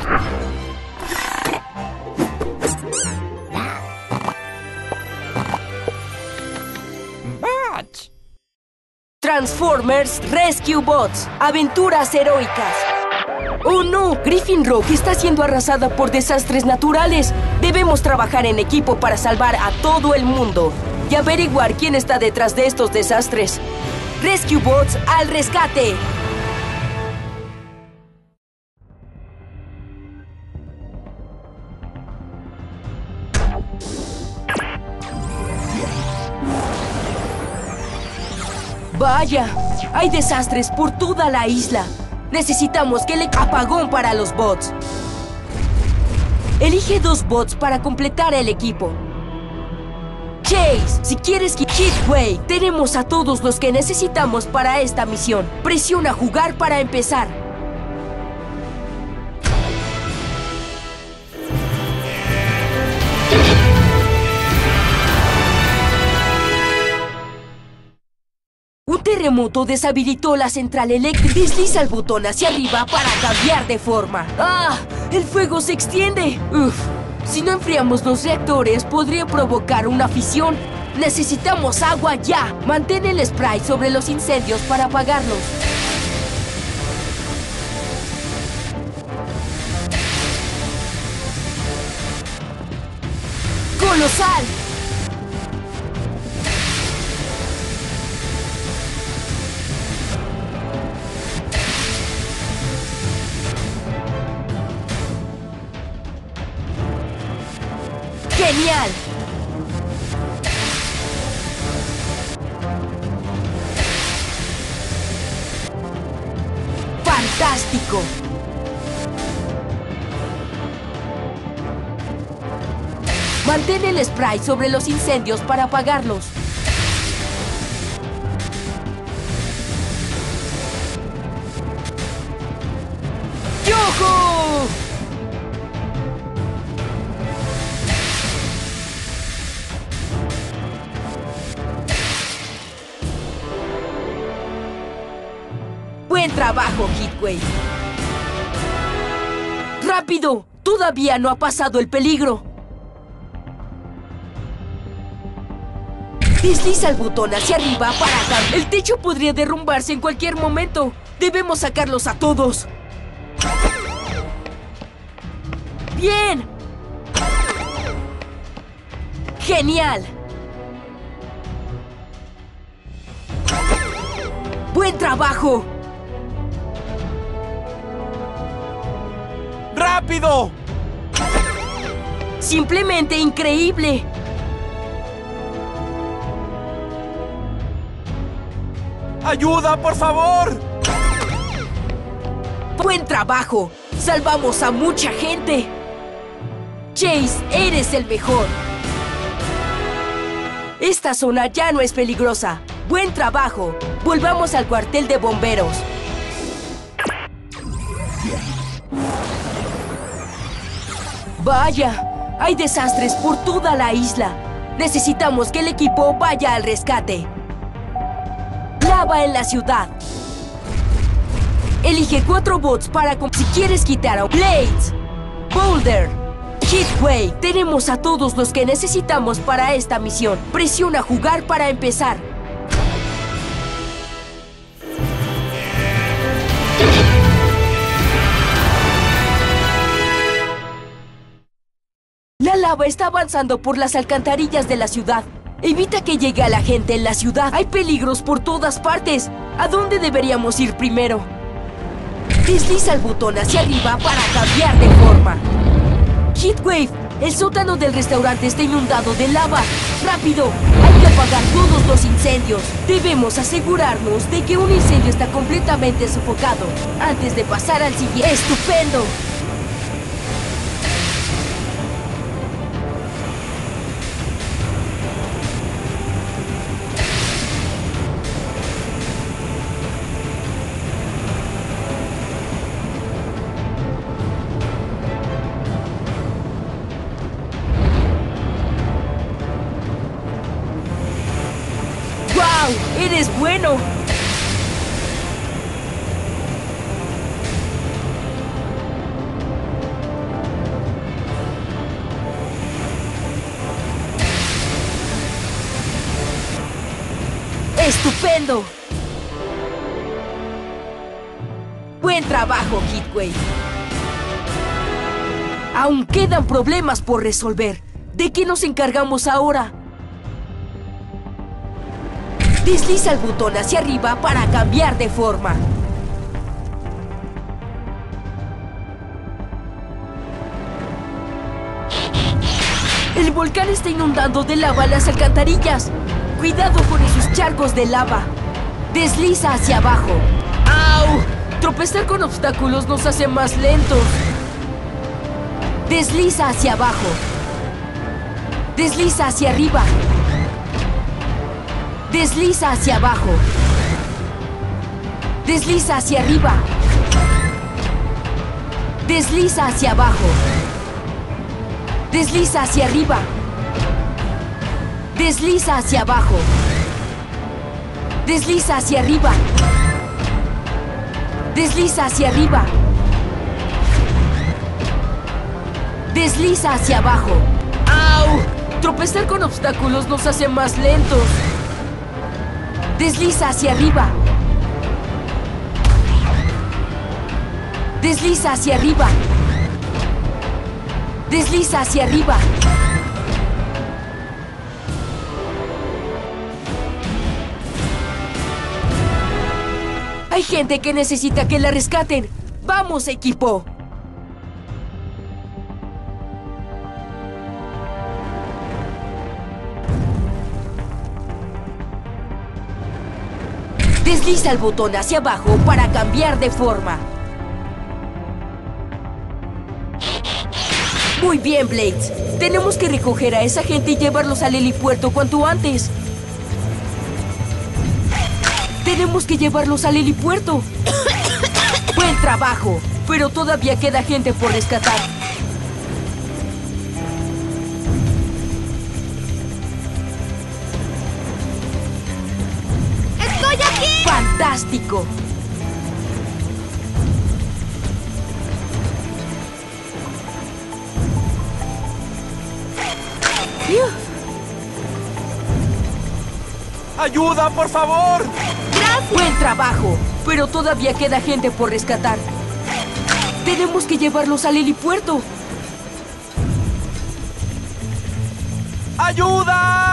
Transformers Rescue Bots. Aventuras heroicas. ¡Oh no! Griffin Rock está siendo arrasada por desastres naturales. Debemos trabajar en equipo para salvar a todo el mundo y averiguar quién está detrás de estos desastres. Rescue Bots al rescate. ¡Vaya! Hay desastres por toda la isla. Necesitamos que le apagón para los bots. Elige 2 bots para completar el equipo. Chase, si quieres que Heatwave, tenemos a todos los que necesitamos para esta misión. Presiona jugar para empezar. Un terremoto deshabilitó la central eléctrica. Desliza el botón hacia arriba para cambiar de forma. ¡Ah! ¡El fuego se extiende! ¡Uf! Si no enfriamos los reactores, podría provocar una fisión. Necesitamos agua ya. Mantén el spray sobre los incendios para apagarlos. ¡Colosal! ¡Genial! ¡Fantástico! Mantén el spray sobre los incendios para apagarlos. ¡Yojo! ¡Buen trabajo, Heatwave! ¡Rápido! Todavía no ha pasado el peligro. Desliza el botón hacia arriba para acá. El techo podría derrumbarse en cualquier momento. Debemos sacarlos a todos. ¡Bien! ¡Genial! ¡Buen trabajo! ¡Rápido! ¡Simplemente increíble! ¡Ayuda, por favor! ¡Buen trabajo! ¡Salvamos a mucha gente! Chase, eres el mejor. Esta zona ya no es peligrosa. ¡Buen trabajo! Volvamos al cuartel de bomberos. ¡Vaya! Hay desastres por toda la isla. Necesitamos que el equipo vaya al rescate. Lava en la ciudad. Elige 4 bots para... Si quieres quitar a Blades, Boulder, Heatwave, tenemos a todos los que necesitamos para esta misión. Presiona jugar para empezar. La lava está avanzando por las alcantarillas de la ciudad. Evita que llegue a la gente en la ciudad. Hay peligros por todas partes. ¿A dónde deberíamos ir primero? Desliza el botón hacia arriba para cambiar de forma. Heatwave, el sótano del restaurante está inundado de lava. ¡Rápido! Hay que apagar todos los incendios. Debemos asegurarnos de que un incendio está completamente sofocado antes de pasar al siguiente. ¡Estupendo! ¡Eres bueno! ¡Estupendo! ¡Buen trabajo, Heatwave! Aún quedan problemas por resolver. ¿De qué nos encargamos ahora? Desliza el botón hacia arriba para cambiar de forma. El volcán está inundando de lava las alcantarillas. Cuidado con esos charcos de lava. Desliza hacia abajo. ¡Au! Tropezar con obstáculos nos hace más lentos. Desliza hacia abajo. Desliza hacia arriba. Desliza hacia abajo. Desliza hacia arriba. Desliza hacia abajo. Desliza hacia arriba. Desliza hacia abajo. Desliza hacia arriba. Desliza hacia arriba. Desliza hacia abajo. ¡Au! Tropezar con obstáculos nos hace más lentos. Desliza hacia arriba. Desliza hacia arriba. Desliza hacia arriba. Hay gente que necesita que la rescaten. ¡Vamos, equipo! Desliza el botón hacia abajo para cambiar de forma. Muy bien, Blades. Tenemos que recoger a esa gente y llevarlos al helipuerto cuanto antes. Tenemos que llevarlos al helipuerto. Buen trabajo, pero todavía queda gente por rescatar. ¡Estoy aquí! ¡Fantástico! ¡Ayuda, por favor! ¡Gracias! Buen trabajo, pero todavía queda gente por rescatar. Tenemos que llevarlos al helipuerto. ¡Ayuda!